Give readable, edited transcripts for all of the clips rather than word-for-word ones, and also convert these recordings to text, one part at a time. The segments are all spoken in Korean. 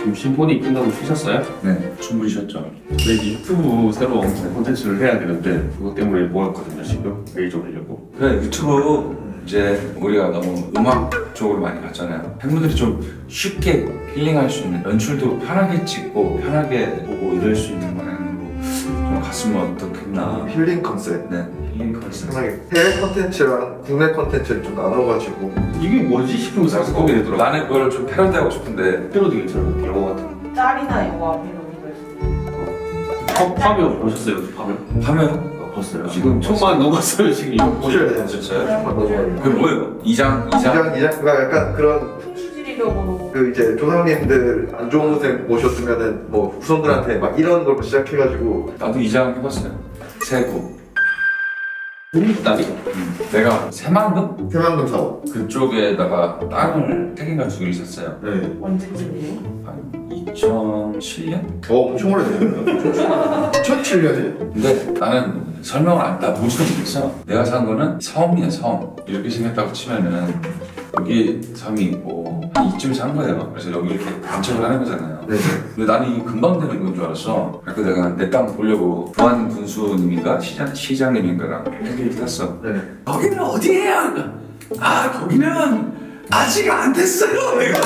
심신폰이 끝나고 쉬셨어요? 네, 충분히 쉬었죠. 네, 유튜브 새로운 콘텐츠를 해야 되는데 그것 때문에 모였거든요 지금. 메일 좀 하려고. 그래, 유튜브 이제 우리가 너무 음악 쪽으로 많이 갔잖아요. 팬분들이 좀 쉽게 힐링할 수 있는, 연출도 편하게 찍고 편하게 보고 이럴 수 있는 방향으로 좀 갔으면 어떻겠나. 힐링 컨셉. 네, 힐링 컨셉. 상당히 해외 컨텐츠랑 국내 컨텐츠를 좀 나눠가지고 이게 뭐지 싶으면서 자꾸 보게 되더라고요. 나는 그걸 좀 패러디하고 싶은데 패러디 괜찮아요. 영화 같은 거. 짤이나 영화 패러디. 파면 보셨어요? 파면? 하면 봤어요. 지금 천만 넘었어요 지금. 이거 보셔야 돼요. 진짜요? 그게 뭐예요? 이장? 이장가 약간 그런 풍수지리력으로 그 이제 조상님들 안 좋은 곳에 모셨으면은 뭐 후손들한테 막 이런 걸 시작해가지고 나도 이장 해봤어요. 세구. 딸이? 내가 새만금? 태만금 사업. 그쪽에다가 땅을 3개인가 2개를 샀어요. 네. 언제쯤이에요? 한 2007년? 엄청 오래됐네요. 2007년이에요. 근데 나는 설명을 나 보지도 못했어. 내가 산 거는 섬이야, 섬. 이렇게 생겼다고 치면은 여기 섬이 있고 한 이쯤 산 거예요. 그래서 여기 이렇게 단척을 하는 거잖아요. 네. 근데 나는 이게 금방 되는 건 줄 알았어. 그래서 내가 내 땅 보려고 부안 군수님인가 시장님인가랑 얘기를 샀어. 네. 거기는 어디예요? 아, 거기는 아직 안 됐어요. 내가.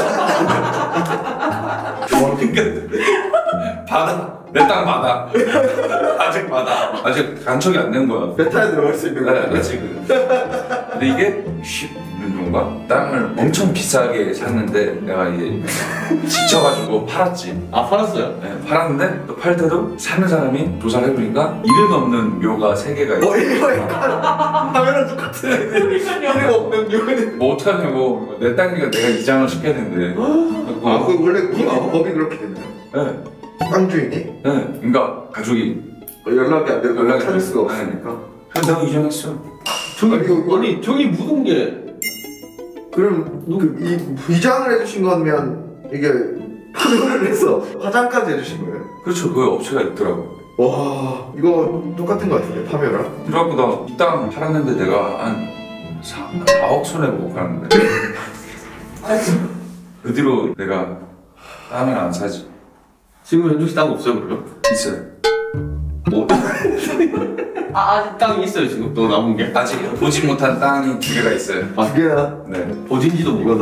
그러니까 받아. 내 땅 받아. 아직 받아. 아직 간척이 안 된 거야. 베타에 들어갈 수 있는 거예요. 네, 지금. 근데 이게 10년인가? 땅을 엄청 비싸게 샀는데 내가 이제 지쳐가지고 팔았지. 아 팔았어요? 네, 팔았는데 또 팔 때도 사는 사람이 조사를 해보니까 이름 없는 묘가 3개가 있어. 이거 약간 화면은 똑같은 이름 없는 묘는. 뭐 어떡하냐고. 내 땅이니까 내가 이장을 시켜야 되는데. 아, 그 원래 법이 그렇게 되네요. 네. 땅 주인이 네. 그러니까 가족이 연락이 안 되고 연락이 찾을 안 수가 돼. 없으니까. 그래서 내가 이장했어. 저기 아니, 저기 묻은 게 그럼 그 이장을 해주신 거면 이게 파면을 해서 화장까지 해주신 거예요? 그렇죠. 그 업체가 있더라고. 와, 이거 똑같은 거 같은데 파면이랑? 그래갖고 나 이 땅 팔았는데 내가 한 4억 손해보고 팔았는데 그 뒤로 내가 땅을 안 사지. 지금 현주 씨 땅 없어요 그러면? 있어요. 뭐? 아직 땅이 있어요 지금 또 남은 게? 아직 보지 못한 땅이 2개가 있어요. 두 개나? 네. 어딘지도 모르다.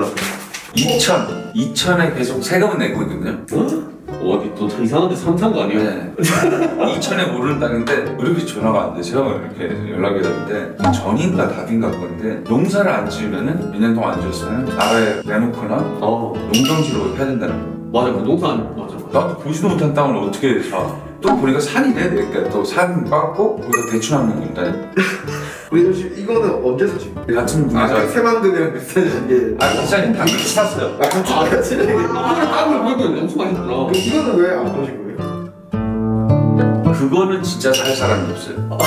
2000에 계속 세금은 내고 있거든요. 어디 또 이상한 데 산거 아니에요? 네. 2000에 모르는 땅인데 왜 이렇게 전화가 안 되세요? 이렇게 연락이 왔는데 전인가 답인가 그건데 농사를 안 지으면은 몇 년 동안 안 지었으면 나라에 내놓거나 농경지로 해야 된다는 거예요. 맞아 농산 맞아. 나도 보지도 못한 땅을 어떻게 사? 또 보니까 산이네. 그러니까 또 산 빠고 거기다 대충 하는 건다. 우리 혹시 이거는 언제 사신 거예요? 같은 분야자. 새만금이랑 비슷한 게. 기자님 다 같이 샀어요. 같이 이게. 땅을 왜 엄청 많이 들어. 이거는 왜 안 사신 거예요? 그거는 진짜 살 사람이 없어요.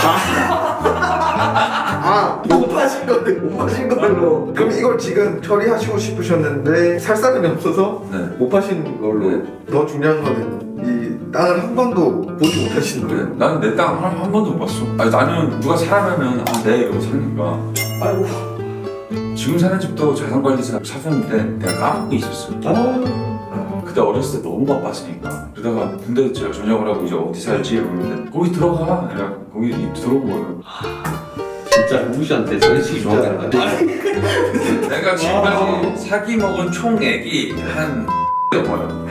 못 파신 건데 못 파신 걸로. 그럼 이걸 지금 처리하시고 싶으셨는데 살 사람이 없어서 네. 못 파신 걸로. 네. 더 중요한 거는 이 땅을 한 번도 보지 못하신 그래. 거예요. 나는 내 땅 한 번도 못 봤어. 아니 나는 누가 사라면 내 이러고 사니까. 아이고. 지금 사는 집도 자산관리사 사줬는데 내가 까먹고 있었어. 그때 어렸을 때 너무 바빴으니까. 그러다가 군대 제가 전역을 하고 이제 어디 살지 이러는데 거기 들어가. 내가 거기 들어오고. 진짜 현주 씨한테 소개시기 좋아하겠다. 내가 지금까지 사기 먹은 총액이 한 넘어요.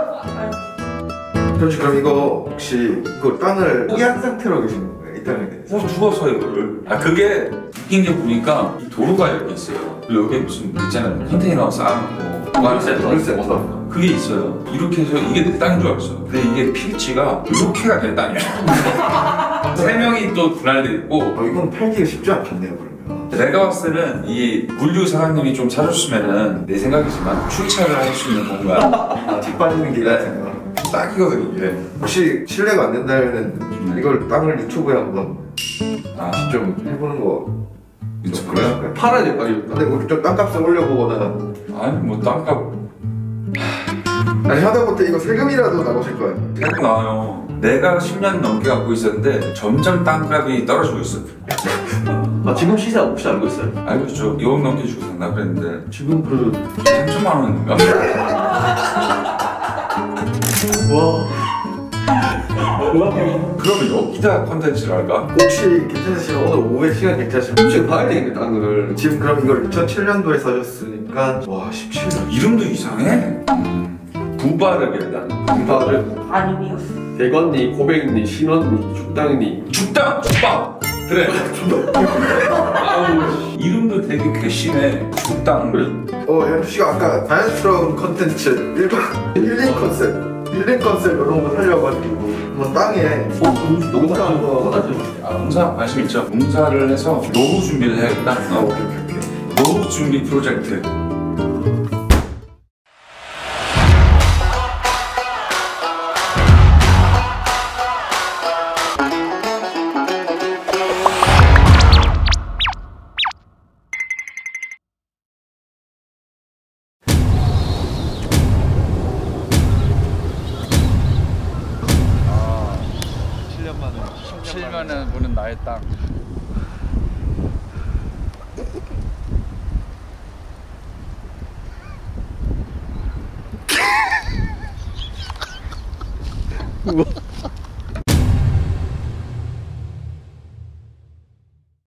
현지 그럼 이거 혹시 이거 땅을 포기한 상태로 계신 건가요? 이 땅에 대해서? 누가 사 이거를? 그게 웃긴 게 보니까 이 도로가 이렇게 있어요. 그리고 여기 무슨 있잖아요. 컨테이너 쌓아놓고 월세 그게 있어요. 이렇게 해서 이게 내 땅인 줄 알았어. 근데 이게 필지가 이렇게가 내 땅이야. 3명이 또 분할돼 있고. 이건 팔기가 쉽지 않겠네요 그러면. 내가 봤을 때는 이 물류 사장님이 좀 사줬으면은 내 생각이지만 출차를 할 수 있는 공간. 뒷빠지는 길 같은 거. 딱이거든 이게. 혹시 실례가 안 된다면은 이걸 땅을 유튜브에 한번 좀 해보는 거. 유튜브요? 팔아야 될 거 아니에요? 근데 우리 좀 땅값을 올려보거나. 아니 뭐 땅값 아니 하다못해 이거 세금이라도 나오실 거예요. 세금 나와요. 내가 10년 넘게 갖고 있었는데 점점 땅값이 떨어지고 있어. 지금 시세 혹시 알고 있어요? 알고 있죠. 2억 넘게 주고 산다 그랬는데 지금 3천만 원인가? 그러면 여기다 컨텐츠를 할까? 혹시 괜찮으시면 오늘 오후에 시간 괜찮으시면 솔직히 봐야 되겠네 당근을. 지금 그럼 이걸 2007년도에 사셨으니까 와 17년 이름도 이상해. 부바르게 나는. 금파를 아니요. 대건니, 고백니, 신원니, 죽당니. 죽빵! 그래. 아우, 이름도 되게 괘씸해. 죽땅. 그래. MC가 아까 자연스러운 컨텐츠 힐링 컨셉 힐링 컨셉 이런 거 살려가지고 한번 땅에 농사 한번 농사 관심 있죠? 농사를 해서 노후 준비를 해야겠다. 오케이 노후 준비 프로젝트. 칠면은 보는 나의 땅.